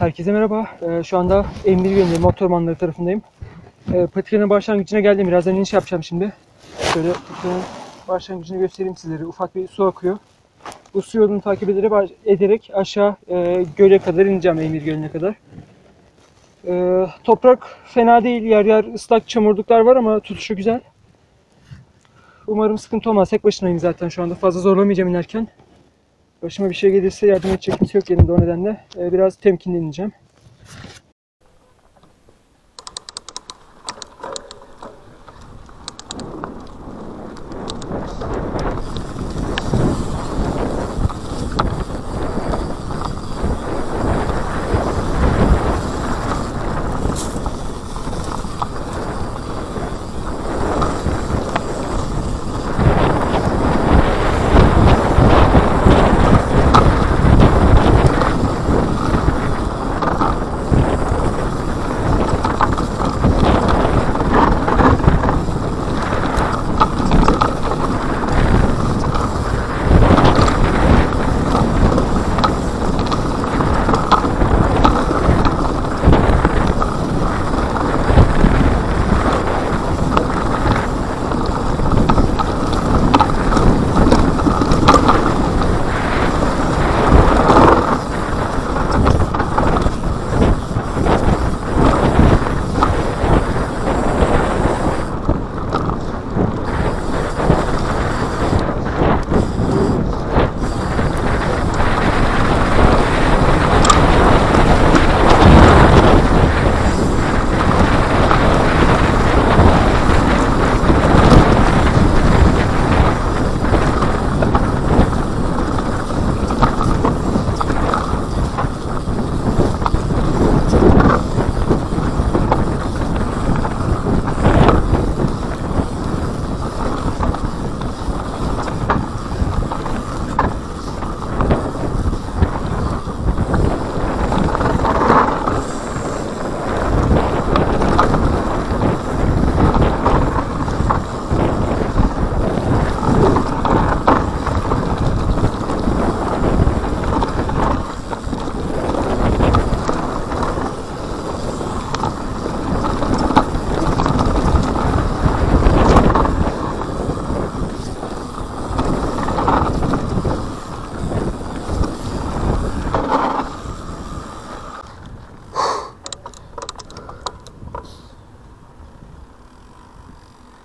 Herkese merhaba. Şu anda Emir Gölü'nde motormanları tarafındayım. Patikaların başlangıcına geldim. Birazdan iniş yapacağım şimdi. Şöyle patikaların başlangıcını göstereyim sizlere. Ufak bir su akıyor. Bu su yolunu takip ederek aşağı göle kadar ineceğim, Emir Gölü'ne kadar. Toprak fena değil. Yer yer ıslak çamurluklar var ama tutuşu güzel. Umarım sıkıntı olmaz. Tek başınayım zaten şu anda. Fazla zorlamayacağım inerken. Başıma bir şey gelirse yardım edecek kimse yok yanımda, o nedenle biraz temkinli ineceğim.